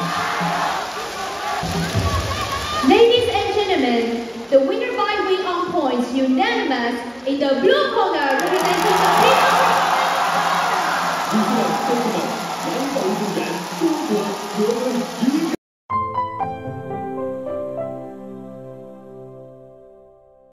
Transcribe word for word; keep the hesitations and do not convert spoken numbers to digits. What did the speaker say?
Ladies and gentlemen, the winner by way on points unanimous in the blue corner representing the people.